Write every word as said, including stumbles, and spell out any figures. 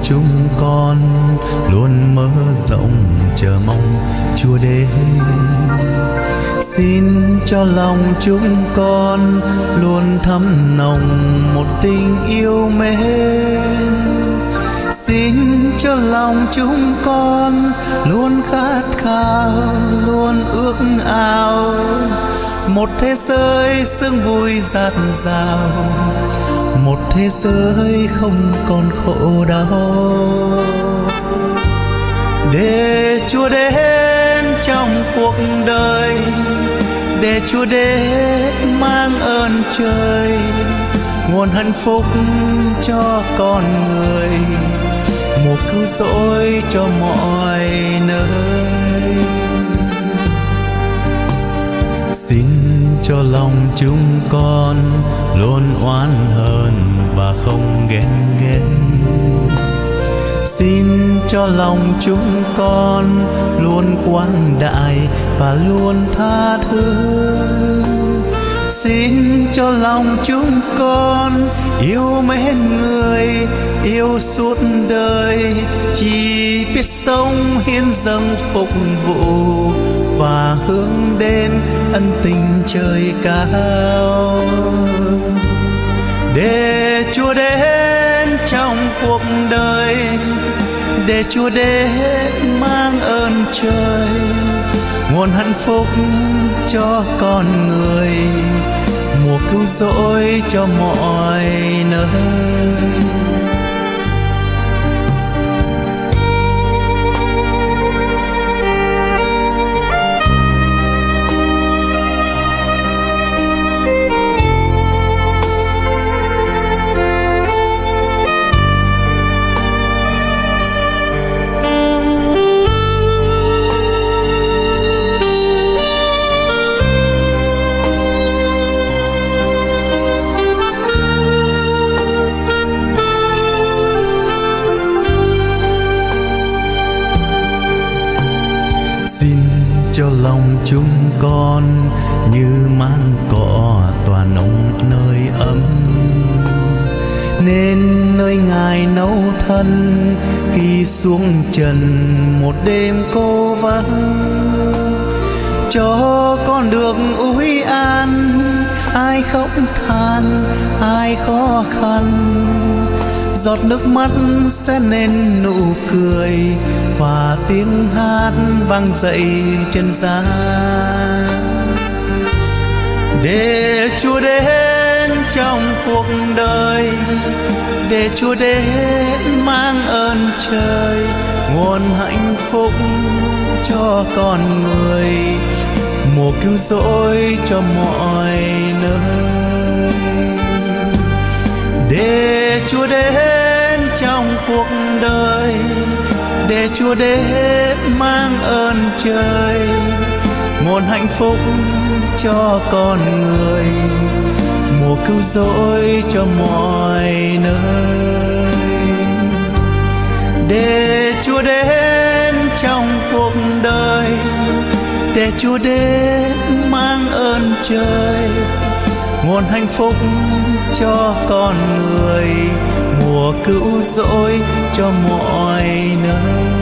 chúng con luôn mở rộng chờ mong Chúa đến. Xin cho lòng chúng con luôn thấm nồng một tình yêu mến. Xin cho lòng chúng con luôn khát khao, luôn ước ao một thế giới sương vui dạt dào, một thế giới không còn khổ đau. Để Chúa đến trong cuộc đời, để Chúa đến mang ơn trời, nguồn hạnh phúc cho con người, mùa cứu rỗi cho mọi nơi. Xin cho lòng chúng con luôn oán hờn và không ghen ghét. Xin cho lòng chúng con luôn quang đại và luôn tha thứ. Xin cho lòng chúng con yêu mến người, yêu suốt đời, chỉ biết sống hiến dâng phục vụ và hướng đến ân tình trời cao. Để Chúa đến trong cuộc đời, để Chúa đến mang ơn trời, nguồn hạnh phúc cho con người, mùa cứu rỗi cho mọi nơi. Cho lòng chúng con như mang cỏ tỏa nồng nơi ấm, nên nơi Ngài nấu thân khi xuống trần một đêm cô vắng. Cho con được ủi an, ai khóc than, ai khó khăn, giọt nước mắt sẽ nên nụ cười và tiếng hát vang dậy chân gian. Để Chúa đến trong cuộc đời, để Chúa đến mang ơn trời, nguồn hạnh phúc cho con người, mùa cứu rỗi cho mọi nơi. Để Chúa đến trong cuộc đời, để Chúa đến mang ơn trời, nguồn hạnh phúc cho con người, mùa cứu rỗi cho mọi nơi. Để Chúa đến trong cuộc đời, để Chúa đến mang ơn trời, nguồn hạnh phúc cho con người, mùa cứu rỗi cho mọi nơi.